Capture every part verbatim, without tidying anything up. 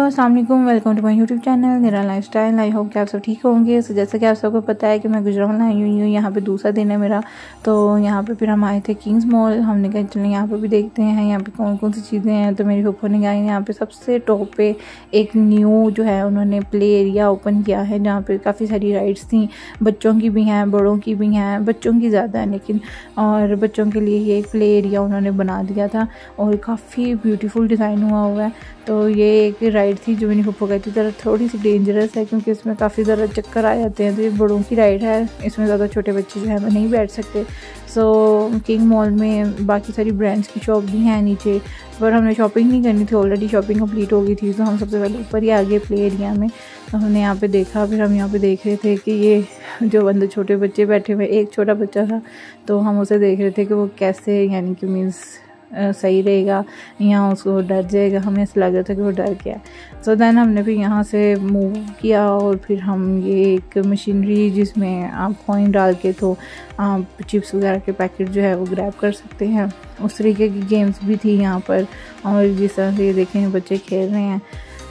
अस्सलाम वालेकुम, welcome to my YouTube channel मेरा लाइफस्टाइल। आई होप कि आप सब ठीक होंगे। सो जैसे कि आप सबको पता है कि मैं गुजरात आई हुई हूँ, यहाँ पे दूसरा दिन है मेरा। तो यहाँ पे फिर हम आए थे किंग्स मॉल। हमने कहा चलें यहाँ पे भी देखते हैं यहाँ पे कौन कौन सी चीज़ें हैं। तो मेरी फूफो ने कहा यहाँ पे सबसे टॉप पे एक न्यू जो है उन्होंने प्ले एरिया ओपन किया है, जहाँ पर काफ़ी सारी राइड्स थी। बच्चों की भी हैं, बड़ों की भी हैं, बच्चों की ज़्यादा है लेकिन, और बच्चों के लिए ये एक प्ले एरिया उन्होंने बना दिया था और काफ़ी ब्यूटीफुल डिज़ाइन हुआ हुआ है। तो ये एक राइड थी जो मेरी फूफो कहती थी थोड़ी सी डेंजरस है क्योंकि इसमें काफ़ी ज़्यादा चक्कर आ जाते हैं। तो ये बड़ों की राइड है, इसमें ज़्यादा छोटे बच्चे जो है वो नहीं बैठ सकते। सो किंग मॉल में बाकी सारी ब्रांड्स की शॉप भी हैं नीचे, पर हमने शॉपिंग नहीं करनी थी, ऑलरेडी शॉपिंग कंप्लीट हो गई थी। तो हम सबसे पहले ऊपर ही आ गए प्ले एरिया में। तो हमने यहाँ पे देखा, फिर हम यहाँ पे देख रहे थे कि ये जो बंदे छोटे बच्चे बैठे हुए, एक छोटा बच्चा था तो हम उसे देख रहे थे कि वो कैसे, यानी कि मीन्स सही रहेगा या उसको डर जाएगा। हमें ऐसा लग रहा था कि वो डर गया। सो देन हमने फिर यहाँ से मूव किया और फिर हम ये एक मशीनरी जिसमें आप कॉइन डाल के तो आप चिप्स वगैरह के पैकेट जो है वो ग्रैब कर सकते हैं, उस तरीके की गेम्स भी थी यहाँ पर। और जिस तरह से ये देखें बच्चे खेल रहे हैं।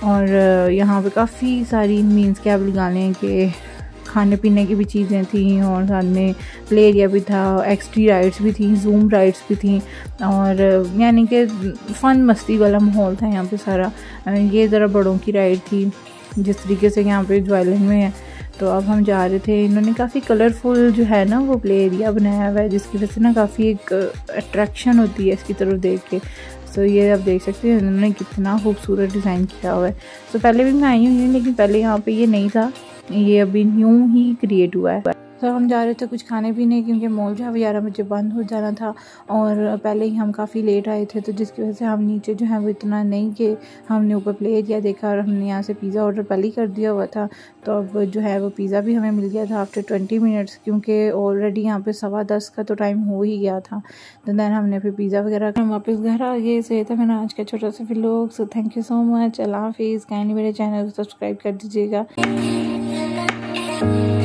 और यहाँ पे काफ़ी सारी मीन्स क्या लगा लें कि खाने पीने की भी चीज़ें थी और साथ में प्ले एरिया भी था, एक्सट्री राइड्स भी थी, जूम राइड्स भी थी और यानी कि फ़न मस्ती वाला माहौल था यहाँ पे सारा। ये ज़रा बड़ों की राइड थी जिस तरीके से यहाँ पे ज्वाइलैंड में है। तो अब हम जा रहे थे, इन्होंने काफ़ी कलरफुल जो है ना वो प्ले एरिया बनाया हुआ है जिसकी वजह से ना काफ़ी एक अट्रैक्शन होती है इसकी तरफ देख के। सो ये आप देख सकते हैं इन्होंने कितना खूबसूरत डिज़ाइन किया हुआ है। सो पहले भी मैं आई हुई हूँ लेकिन पहले यहाँ पे ये नहीं था, ये अभी न्यू ही क्रिएट हुआ है। तो हम जा रहे थे कुछ खाने पीने क्योंकि मॉल जो है ग्यारह बजे बंद हो जाना था और पहले ही हम काफ़ी लेट आए थे, तो जिसकी वजह से हम नीचे जो है वो इतना नहीं कि हमने ऊपर प्ले एरिया देखा और हमने यहाँ से पिज़्ज़ा ऑर्डर पहले ही कर दिया हुआ था। तो अब जो है वो पिज़्ज़ा भी हमें मिल गया था आफ्टर ट्वेंटी मिनट्स, क्योंकि ऑलरेडी यहाँ पे सवा दस का तो टाइम हो ही गया था। तो दैन हमने फिर पिज़्ज़ा वगैरह हम वापस घर आ गए। से था मेरा आज का छोटा सा vlog. So thank you so much. अल्लाह हाफिज़। काइंडली मेरे चैनल को सब्सक्राइब कर दीजिएगा।